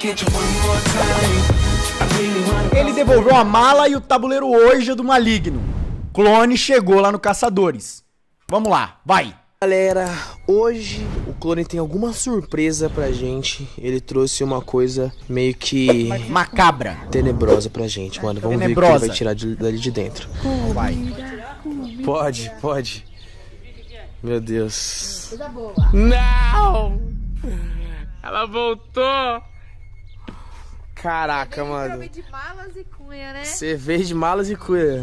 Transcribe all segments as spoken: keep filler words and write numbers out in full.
Ele devolveu a mala e o tabuleiro hoje do maligno. Clone chegou lá no Caçadores. Vamos lá, vai. Galera, hoje o Clone tem alguma surpresa pra gente. Ele trouxe uma coisa meio que macabra, tenebrosa pra gente, mano. Vamos tenebrosa. ver o que ele vai tirar de, dali de dentro. Vai. Pode, pode. Meu Deus. Coisa boa. Não! Ela voltou. Caraca, mano. Cerveja de malas e cunha, né? Cerveja de malas e cunha.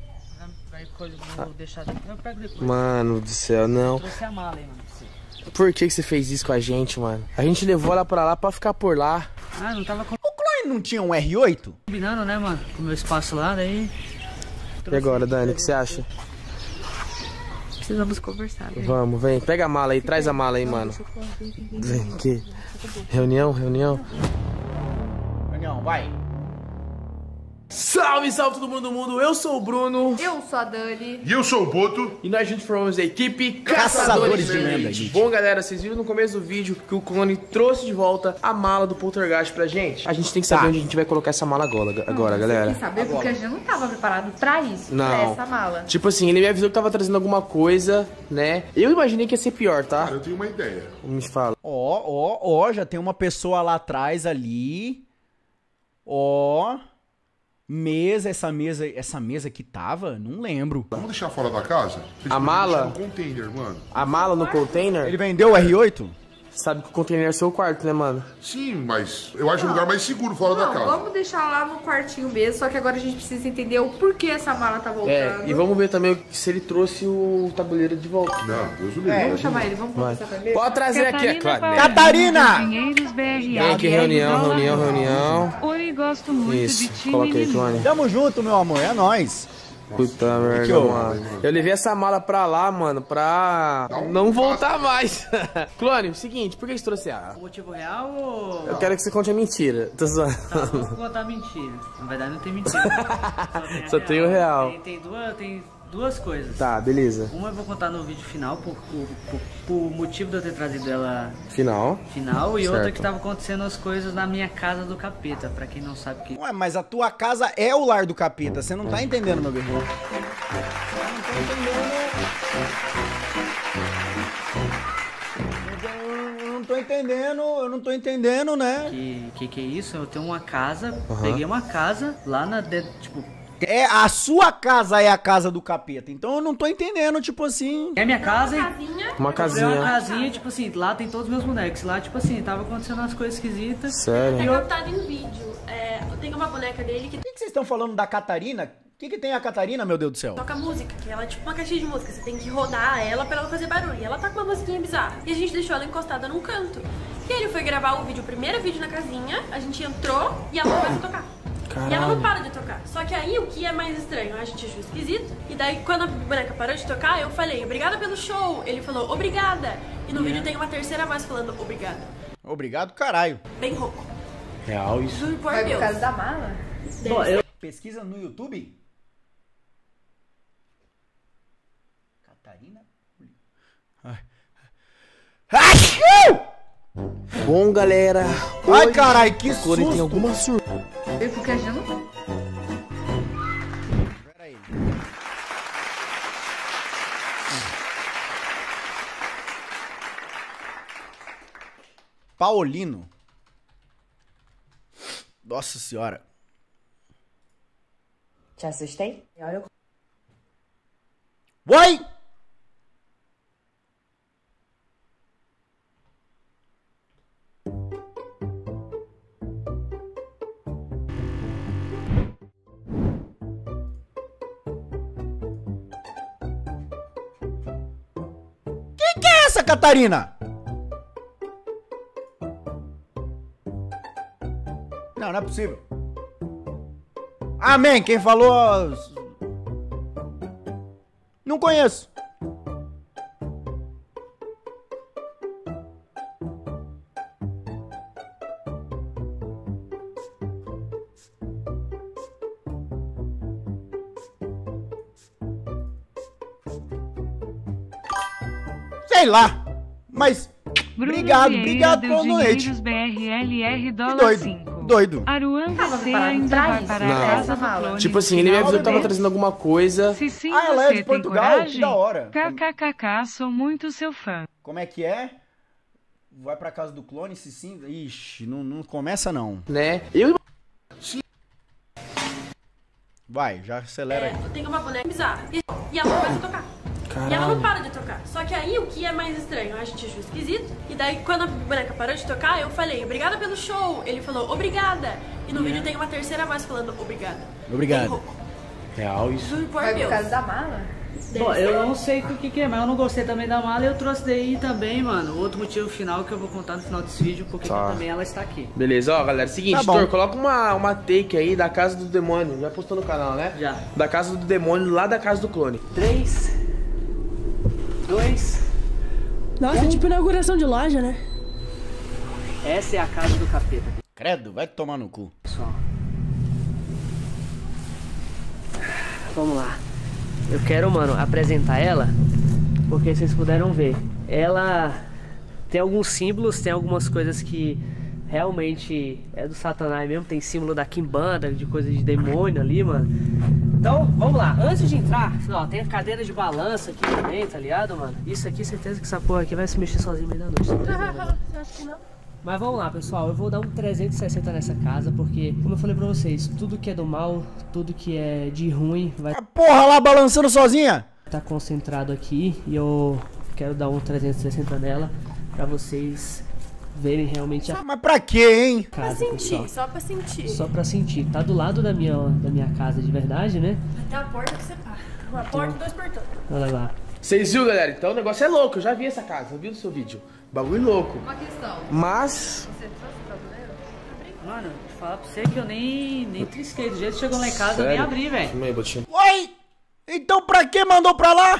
Vou deixar aqui, eu pego depois. Mano do céu, não. Eu trouxe a mala aí, mano. Por que que você fez isso com a gente, mano? A gente levou ela pra lá pra ficar por lá. Ah, não tava com... O Clone não tinha um R oito? Combinando, né, mano? Com o meu espaço lá, daí... E agora, Dani, o que você acha? Precisamos conversar, né? Vamos, vem. Pega a mala aí, traz a mala aí, mano. Vem, que? Reunião, reunião. Reunião, vai. Salve, salve todo mundo do mundo, eu sou o Bruno. Eu sou a Dani. E eu sou o Boto. E nós juntos formamos a equipe Caçadores, Caçadores de Lenda. Bom, galera, vocês viram no começo do vídeo que o Clone trouxe de volta a mala do Poltergeist pra gente. A gente tem que saber tá. onde a gente vai colocar essa mala agora, agora não, galera. Tem que saber porque a gente não tava preparado pra isso, não. pra essa mala. Tipo assim, ele me avisou que tava trazendo alguma coisa, né? Eu imaginei que ia ser pior, tá? Cara, eu tenho uma ideia. Me fala. Ó, ó, ó, já tem uma pessoa lá atrás ali. Ó... Mesa, essa mesa, essa mesa que tava, não lembro. Vamos deixar fora da casa? A mala? No container, mano. A mala no container? Ele vendeu o R oito? Sabe que o container é seu quarto, né, mano? Sim, mas eu acho o lugar mais seguro fora não, da casa. Vamos deixar lá no quartinho mesmo, só que agora a gente precisa entender o porquê essa mala tá voltando. É, e vamos ver também se ele trouxe o tabuleiro de volta. Não, Deus o livre. É, vamos chamar ele, vamos conversar primeiro. Pode trazer aqui, é claro. Catarina! Vem aqui, reunião, reunião, reunião. Oi, gosto muito Isso, de ti, coloca aí, Clone. Tamo junto, meu amor, é nóis. Puta merda, mano. Eu levei essa mala pra lá, mano, pra não voltar mais. Clone, o seguinte, por que você trouxe a... O motivo real ou... Eu quero que você conte a mentira. Tô zoando. Tá, vou contar a mentira. Na verdade não tem mentira. Só tem o real. Tem, tem, duas, tem duas coisas. Tá, beleza. Uma eu vou contar no vídeo final, por, por, por, por motivo de eu ter trazido ela... Final. Final. E certo. outra que tava acontecendo as coisas na minha casa do capeta, pra quem não sabe o que... Ué, mas a tua casa é o lar do capeta, você não tá entendendo, meu guerreiro. Eu não tô entendendo, eu não tô entendendo, né? Que que, que é isso? Eu tenho uma casa, Uhum. peguei uma casa lá na... De, tipo... É, a sua casa é a casa do capeta, então eu não tô entendendo, tipo assim... É minha casa, hein? Uma casinha. Uma casinha, tipo assim, lá tem todos os meus bonecos. Lá, tipo assim, tava acontecendo umas coisas esquisitas. Sério? É captado em vídeo. É, tem uma boneca dele que O que, que vocês estão falando da Catarina? O que, que tem a Catarina, meu Deus do céu? toca música, que ela é tipo uma caixinha de música. Você tem que rodar ela pra ela fazer barulho. E ela tá com uma musiquinha bizarra. E a gente deixou ela encostada num canto. E aí ele foi gravar o vídeo, o primeiro vídeo na casinha. A gente entrou e ela começou a tocar. Caralho. E ela não para de tocar. Só que aí o que é mais estranho, a gente achou esquisito. E daí quando a boneca parou de tocar, eu falei, obrigada pelo show. Ele falou, obrigada. E no vídeo tem uma terceira voz falando, obrigada. Obrigado, caralho. Bem rouco. Real isso. Juro por Vai por Deus. causa da mala? Bom, eu... Pesquisa no YouTube. Catarina. Ai. Ai! Bom, galera. Ai, carai, que o Clone susto. tem alguma surpresa. Porque a gente não... Pera aí. Paulino. Nossa senhora. Te assustei? Olha o... Oi! Quem que é essa, Catarina? Não, não é possível. Amém, quem falou... Não conheço. Sei lá, mas Bruno Obrigado, Vieira obrigado deu pelo donate. dinheiros B R L R dólar Doido, cinco. doido. Aruan, você Tava ainda preparado vai pra para isso? a Não. casa do clone? Tipo assim, ele me avisou que tava trazendo alguma coisa. Se sim, Ah, ela é você de tem Portugal? coragem? Que da hora. KKKK, sou muito seu fã. Como é que é? Vai pra casa do clone, se sim... Ixi, não, não começa não. Né? Eu Vai, já acelera É, aí. eu tenho uma boneca bizarra. E, e ela começa a tocar. Caralho. E ela não para de tocar. Só que aí o que é mais estranho, a gente achou esquisito. E daí quando a boneca parou de tocar, eu falei, obrigada pelo show. Ele falou, obrigada. E no vídeo tem uma terceira voz falando, obrigada. Obrigado. Bem rouco. Real isso. Juro por Vai por Deus. causa da mala? Bom, eu não sei o que que é, mas eu não gostei também da mala e eu trouxe daí também, mano. Outro motivo final que eu vou contar no final desse vídeo, porque Tá. também ela está aqui. Beleza, ó, galera. Seguinte, Tá bom. Thor, coloca uma, uma take aí da Casa do Demônio. Já postou no canal, né? Já. Da Casa do Demônio, lá da Casa do Clone. três, dois, Nossa, é tipo inauguração de loja, né? essa é a casa do capeta, Credo, vai tomar no cu. pessoal. Vamos lá. Eu quero, mano, apresentar ela, porque vocês puderam ver. Ela tem alguns símbolos, tem algumas coisas que realmente é do Satanás mesmo. Tem símbolo da Kimbanda, de coisa de demônio ali, mano. Então, vamos lá. Antes de entrar, ó, tem a cadeira de balança aqui também, tá ligado, mano? Isso aqui, certeza que essa porra aqui vai se mexer sozinho no meio da noite. Eu acho que não. Mas vamos lá, pessoal, eu vou dar um trezentos e sessenta nessa casa, porque, como eu falei pra vocês, tudo que é do mal, tudo que é de ruim vai A porra lá balançando sozinha. estar concentrado aqui, e eu quero dar um trezentos e sessenta nela, pra vocês verem realmente a Ah, mas pra quê, hein? Pra casa, sentir, pessoal. só pra sentir. Só pra sentir. Tá do lado da minha, da minha casa de verdade, né? Até a porta que separa. Uma porta e dois portões. Olha lá. Vocês viram, galera? Então o negócio é louco. Eu já vi essa casa, eu vi no seu vídeo. Bagulho louco. Uma questão. Mas... Você trouxe o tabuleiro? Mano, vou falar pra você que eu nem, nem trisquei. Do jeito que chegou lá em casa, eu nem Sério? abri, velho. Calma aí, Botinho. Oi! Então pra que mandou pra lá?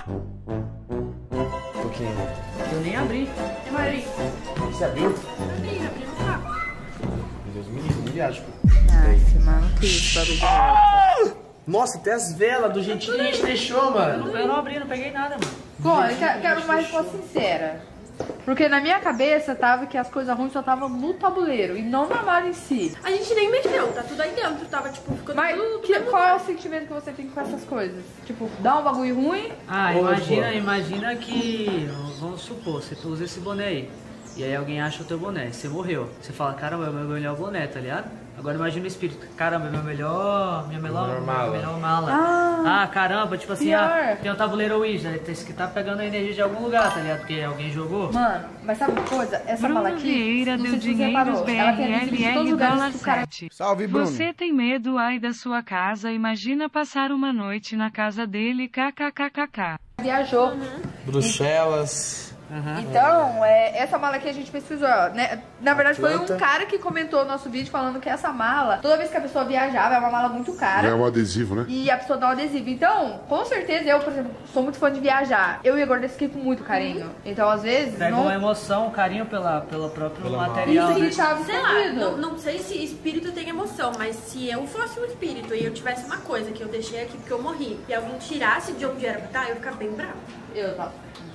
Um pouquinho. Eu nem abri. E Maria? Você abriu? Abri, abri no carro. Deus me livre, não viajo. Ah, esse mano tem esse bagulho de volta. Nossa, até as velas do jeitinho que a gente deixou, Eu mano. não, eu não abri, não peguei nada, mano. Bom, eu quero, quero uma resposta sincera. Porque na minha cabeça tava que as coisas ruins só estavam no tabuleiro e não na mala em si. A gente nem mexeu, tá tudo aí dentro. Tava tipo, ficando Mas tudo que- tudo qual é o sentimento que você tem com essas coisas? Tipo, dá um bagulho ruim? Ah, Boa, imagina, boa. imagina que, vamos supor, você usa esse boné aí, e aí alguém acha o teu boné, você morreu. Você fala, caramba, é o meu melhor boné, tá ligado? Agora imagina o espírito, caramba, é meu melhor, minha melhor, Melhor minha mala. melhor mala. Ah, Ah, caramba, tipo assim, pior. ah, tem um tabuleiro Ouija, esse que tá pegando a energia de algum lugar, tá ligado? Porque alguém jogou. Mano, mas sabe uma coisa? Essa mala Bruno aqui, Vieira não deu sei se você dinheiros reparou, ela tem adesivo de todos os B R L R lugares dólar que o cara... sete. Salve, Bruno. Você tem medo, ai, da sua casa, imagina passar uma noite na casa dele, kkkk. viajou. Bruxelas. Então, é, essa mala aqui a gente pesquisou, né? Na verdade, foi Atlanta. um cara que comentou no nosso vídeo falando que essa mala, toda vez que a pessoa viajava, é uma mala muito cara. É um adesivo, né? E a pessoa dá um adesivo. Então, com certeza, eu, por exemplo, sou muito fã de viajar. Eu e o Gordo aqui com muito carinho. Então, às vezes, Pega não... uma emoção, um carinho pela, pelo próprio Pela mala. material. Isso né? que tava Sei lá, escondido. não, não sei se espírito tem emoção, mas se eu fosse um espírito e eu tivesse uma coisa que eu deixei aqui porque eu morri e alguém tirasse de onde era pra estar, eu ia ficar bem bravo. Eu tava...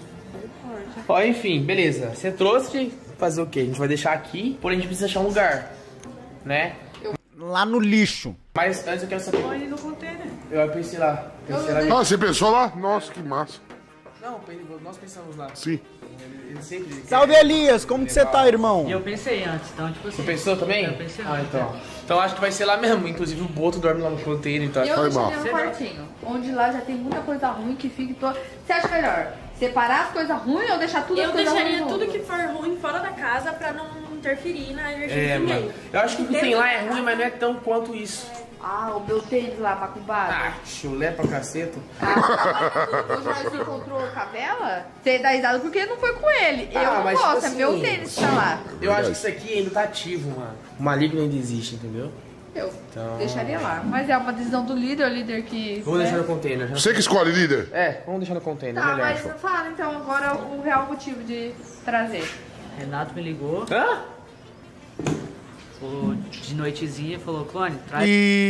Ó, enfim, beleza. Você trouxe, fazer o quê? A gente vai deixar aqui, porém a gente precisa achar um lugar, né? Lá no lixo. Mas antes eu quero saber. Põe no container. Eu pensei lá. Pensei lá. Ah, você pensou lá? Nossa, que massa. Não, nós pensamos lá. Sim. Ele, ele sempre. Salve, Elias. Como que você tá, irmão? E eu pensei antes, então, tipo assim. Você pensou também? Eu pensei Ah, antes. então. Então acho que vai ser lá mesmo. Inclusive o Boto dorme lá no container, então. Eu Foi deixei mal. no quartinho, onde lá já tem muita coisa ruim que fica... To... Você acha melhor separar as coisas ruins ou deixar tudo as Eu coisas deixaria ruins tudo junto? que for ruim fora da casa pra não interferir na energia É, de ninguém. mano. Eu acho que o que tem lá é ruim, mas não é tão quanto isso. Ah, o meu tênis lá, macumbado. Ah, chulé pra caceta. Você encontrou Cavela? Você dá risada porque não foi com ele. Eu Ah, não mas, gosto, tipo é meu assim, tênis que tá lá. Eu acho que isso aqui ainda tá ativo, mano. O maligno ainda existe, entendeu? Eu Então- deixaria lá. Mas é uma decisão do líder, o líder que... Vamos né? deixar no container. já. Você que escolhe, líder. É, vamos deixar no container, Tá, melhor. mas fala então agora o real motivo de trazer. Renato me ligou, Hã? falou de noitezinha, falou, Clone, traz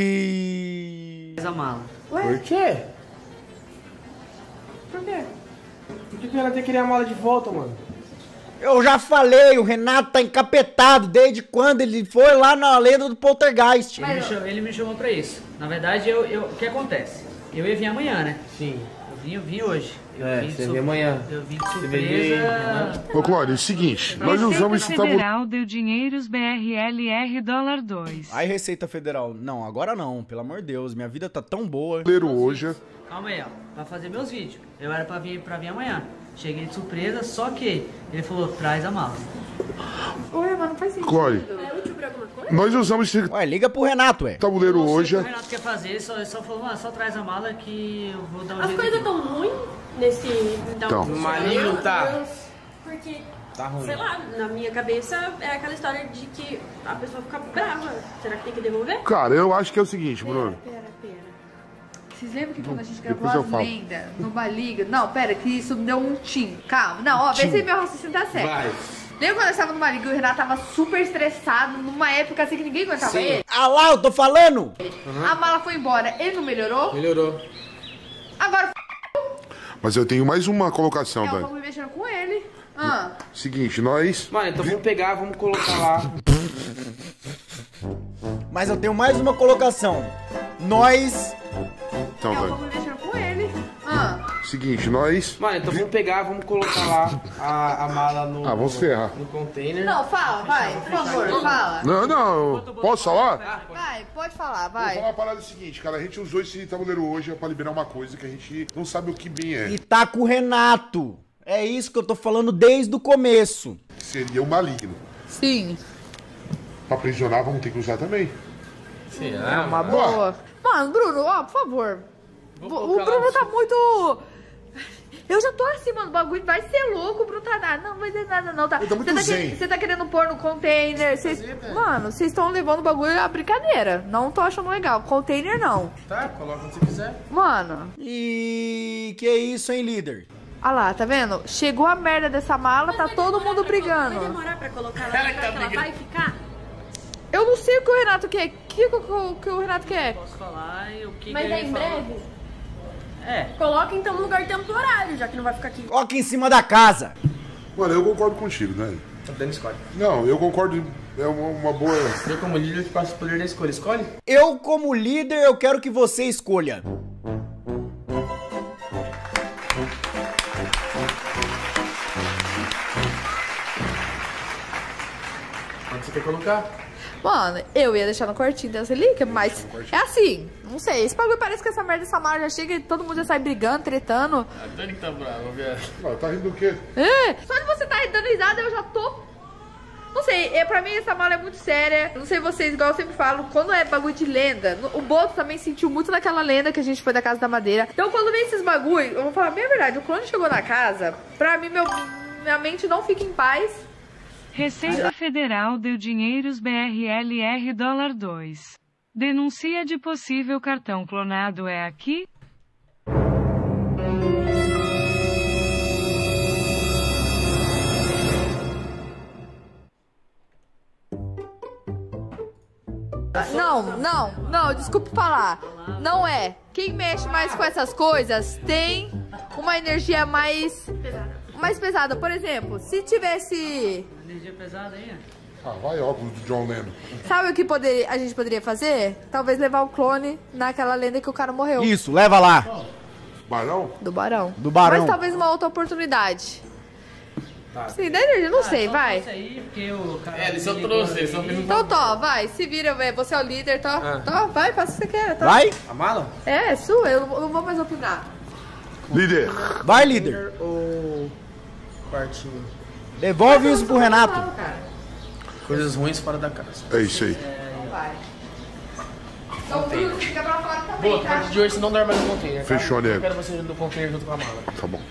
E... a mala. Ué, Por quê? por quê? Por que que ela tem que querer a mala de volta, mano? Eu já falei, o Renato tá encapetado desde quando ele foi lá na lenda do Poltergeist. Ele me chamou, ele me chamou pra isso. Na verdade, eu, eu, o que acontece? Eu ia vir amanhã, né? Sim. Eu vim, eu vim hoje. Eu É, vim de você sur- vem amanhã. Eu vim de Você surpresa. Ô, Clóvis, é o seguinte, nós Receita usamos esse tabuleiro. Federal deu dinheiros B R L R dólar dois. Ai, Receita Federal. Não, agora não, pelo amor de Deus. Minha vida tá tão boa. hoje. Calma aí, ó. Pra fazer meus vídeos. Eu era pra vir, pra vir amanhã. Cheguei de surpresa, só que ele falou, traz a mala. Oi, mas não faz sentido. Clóvis, É útil pra alguma coisa? nós usamos esse Ué, liga pro Renato, ué. tabuleiro Não sei hoje. o que o Renato quer fazer, ele só, ele só falou, mano, só traz a mala que eu vou dar um As jeito coisas aqui. tão ruins nesse... Então. No malinho tá. Porque, Tá ruim. sei lá, na minha cabeça é aquela história de que a pessoa fica brava. Será que tem que devolver? Cara, eu acho que é o seguinte, Bruno. Pera, pera. Vocês lembram que quando a gente Depois gravou eu as falo. lendas no Baliga? Não, pera, que isso me deu um tim. Calma. Não, ó, vê se meu raciocínio tá certo. Vai. Lembra quando eu estava no Baliga e o Renato tava super estressado, numa época assim que ninguém aguentava Sim. ele? Ah lá, eu tô falando! A mala foi embora, ele não melhorou? Melhorou. Agora Mas eu tenho mais uma colocação, é o Dani. bagulho mexendo com ele. Ah, Seguinte, nós. Mano, então vamos pegar, vamos colocar lá. Mas eu tenho mais uma colocação. Nós... Então, é o Dani. bagulho mexendo com ele. Ah, Seguinte, nós. Mano, então vamos pegar, vamos colocar lá a, a mala no, Ah, vamos ferrar. no container. não, fala, vai, por favor, fala. Não, não, eu- posso falar? Vai, pode falar, Vou vai. falar uma parada seguinte, cara. A gente usou esse tabuleiro hoje pra liberar uma coisa que a gente não sabe o que bem é. E tá com o Renato. É isso que eu tô falando desde o começo. Seria o maligno. Sim. Pra aprisionar, vamos ter que usar também. Será? É uma boa. Mano, Bruno, ó, por favor. O colocar Bruno lá tá muito... Eu já tô assim, mano, o bagulho vai ser louco, o Bruno tá nada. Não, não vai ser nada não, tá? Eu tô muito Você tá, zen. que- você tá querendo pôr no container, vocês... Mano, vocês estão levando o bagulho a brincadeira. Não tô achando legal. Container não. Tá, coloca onde você quiser. Mano, E... que isso, hein, líder? olha lá, tá vendo? Chegou a merda dessa mala, tá todo mundo Vai brigando. demorar pra colocar lá, será que ela vai ficar? Eu não sei o que o Renato quer. O que, que, o- que o Renato quer? Posso falar e o que Mas que é ele em falou? breve? É. Coloca então no lugar temporário, já que não vai ficar aqui. Coloca em cima da casa. Mano, eu concordo contigo, né? Tá dando escolhe. Não, eu concordo. É uma, uma boa. Eu como líder que passa o poder da escolha. Escolhe? Eu, como líder, eu quero que você escolha. Onde você quer colocar? Mano, eu ia deixar no quartinho dessa relíquia, mas é assim, não sei. Esse bagulho parece que essa merda dessa mala já chega e todo mundo já sai brigando, tretando. A Dani que tá brava, viado. Ah, tá rindo do quê? É, só de você tá dando risada eu já tô. Não sei, é, pra mim essa mala é muito séria. Não sei vocês, igual eu sempre falo, quando é bagulho de lenda, no- o Boto também sentiu muito naquela lenda que a gente foi da Casa da Madeira. Então quando vem esses bagulho, eu vou falar bem a verdade, o clone chegou na casa, pra mim meu, minha mente não fica em paz. Receita Federal deu dinheiros B R L R dólar dois. Denuncia de possível cartão clonado é aqui? Não, não, não, desculpe falar. Não é. Quem mexe mais com essas coisas tem uma energia mais mais pesada. Por exemplo, se tivesse... Energia pesada aí, ó. Ah, vai, óculos do John Lennon. Sabe o que poderia, a gente poderia fazer? Talvez levar o clone naquela lenda que o cara morreu. Isso, leva lá. Barão? Do Barão. Do Barão. Mas talvez uma outra oportunidade. Tá. Sim, da energia, não Ah, sei, só vai. trouxe aí, porque o cara É, ele só me ligou trouxe, ele aqui. só fez um... Então, Tó, vai, se vira, velho. Você é o líder, Tó. Ah. Tó, vai, faça o que você quer, Tó. Vai? A mala? É, é sua, eu não eu não vou mais opinar. Líder. Vai, líder. Ou quartinho? Devolve isso pro Renato. Não, cara. Coisas ruins fora da casa. É isso aí. Não vai. Então, Bruno, fica pra fora também, Boa, a tá? partir de hoje você não dorme mais no container, tá? Fechou, Eu nego. quero você no container junto com a mala. Tá bom.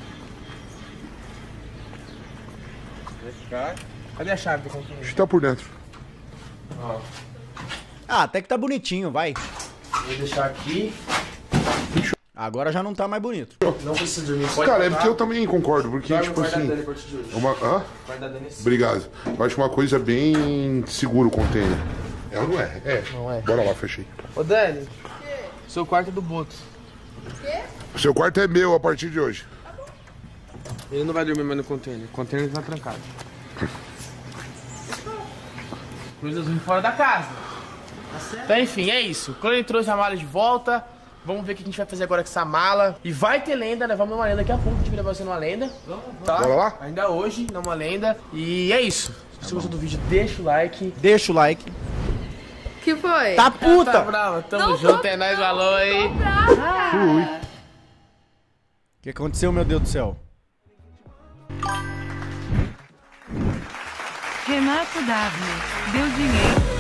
Cadê a chave do container? Acho que tá por dentro. Ó, Ah, até que tá bonitinho, vai. vou deixar aqui. Agora já não tá mais bonito. Não precisa dormir. Pode Cara, é botar. porque eu também concordo, porque, Dorme tipo no quarto da assim. Dani a partir de hoje. É uma. Hã? Quarto da Dani é seu. Obrigado. Eu acho uma coisa bem seguro o container. É ou não é? É. Não é. Bora lá, fechei. Ô, Dani. Seu quarto é do Boto. O seu quarto é meu a partir de hoje. Ele não vai dormir mais no container. O container tá trancado. Coisas ruins fora da casa. Então, enfim, é isso. O Clone trouxe a mala de volta. Vamos ver o que a gente vai fazer agora com essa mala. E vai ter lenda, né? Vamos numa lenda daqui a pouco. A gente vai levar você numa lenda. Vamos, tá? Bora lá? Ainda hoje, numa lenda. E é isso. Se você gostou do vídeo, deixa o like. Deixa o like. Que foi? Tá puta! Tá brava. Tamo Não junto, tô- é nóis, valeu aí. Fui. O que aconteceu, meu Deus do céu? Renato W. Deu dinheiro.